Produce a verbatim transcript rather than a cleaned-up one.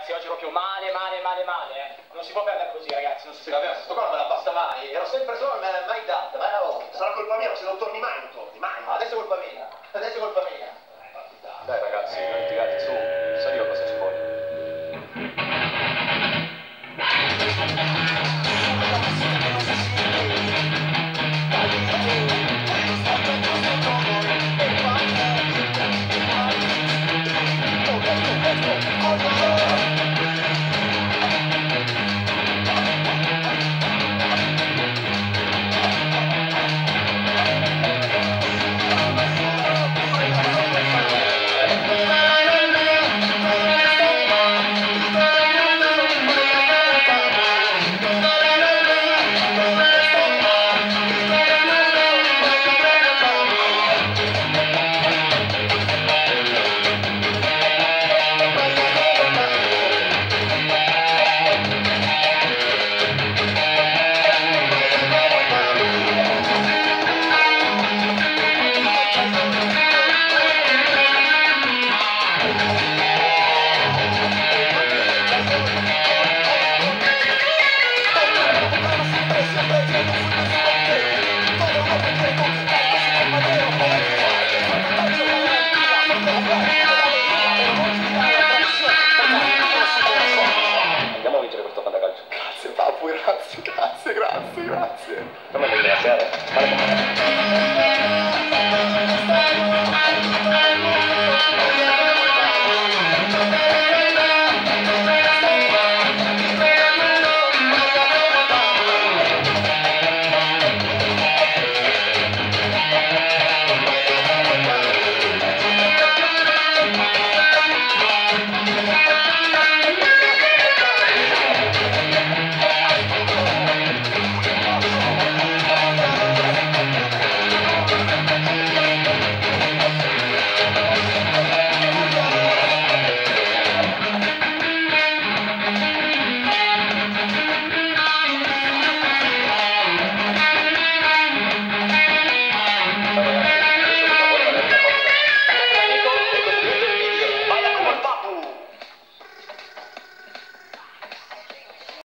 ragazzi, oggi proprio male, male, male, male, eh. Non si può perdere così, ragazzi, non si Sì, può. vabbè, sto qua non me la basta mai, ero sempre solo, non me l'ha mai data, mai una volta. Sarà colpa mia, ma se non torni mai non torni, mai. Ah, adesso è colpa mia, adesso è colpa mia. Dai ragazzi, non litigate, su, sai io cosa ci vuole. Oh,